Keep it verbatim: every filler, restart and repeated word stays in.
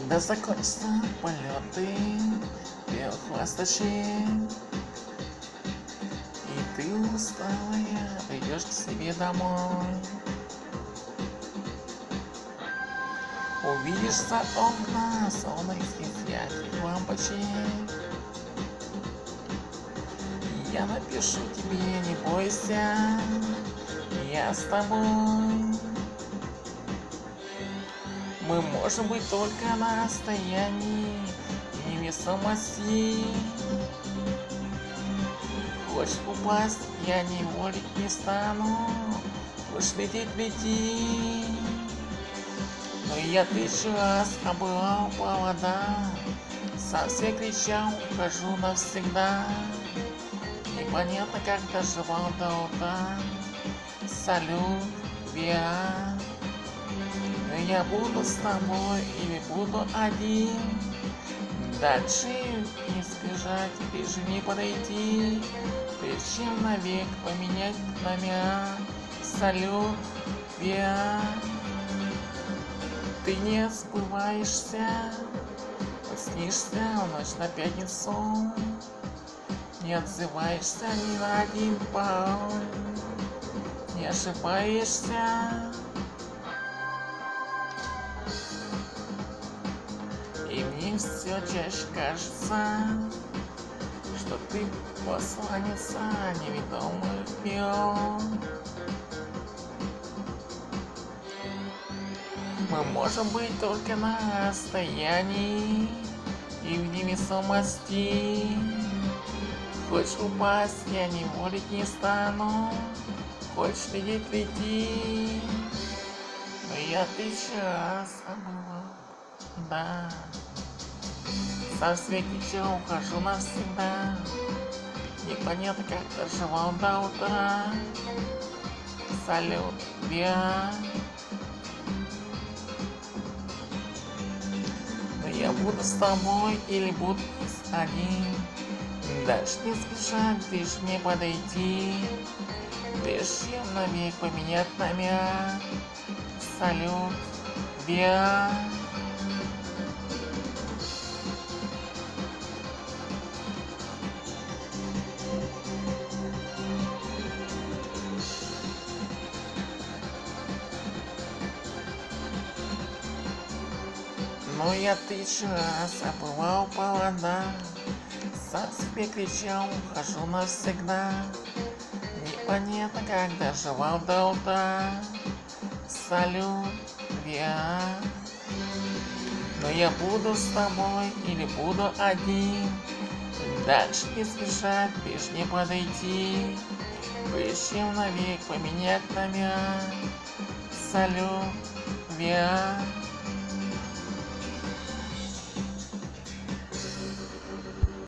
Когда закончатся полеты белых ласточек, и ты усталая придешь к себе домой, увидишь за окна солнечных ярких лампочек. Я напишу тебе, не бойся, я с тобой. Мы можем быть только на расстоянии невесомости. Хочешь упасть, я не волить не стану. Хочешь лететь, лети. Но я тысячу раз обывал повода, сам себе кричал, ухожу навсегда. Непонятно, как доживал до утра. Салют, Виа. Но я буду с тобой или буду один. Дальше не сбежать, ближе не подойти, прежде чем навек поменять номера. Салют, Виа. Ты не сбываешься, снишься в ночь на пятницу. Не отзываешься ни на один пароль, не ошибаешься. И мне все чаще кажется, что ты посланница неведомых миров. Мы можем быть только на расстоянии и в невесомости. Хочешь упасть, я не волить не стану. Хочешь лететь, лети. Но я тысячу раз забыла, да. Сам себе кричал, ухожу навсегда. Непонятно, как доживал до утра. Салют, Виа. Но я буду с тобой или буду один. Дальше не сбежать, лишь не подойти, прежде чем навек поменять номера. Салют, Виа. Но я тысячу раз обывал повода, сам себе кричал, ухожу навсегда. Непонятно, как доживал до утра. Салют, Виа. Но я буду с тобой или буду один. Дальше не сбежать, лишь не подойти, прежде чем навек поменять номера. Салют, Виа.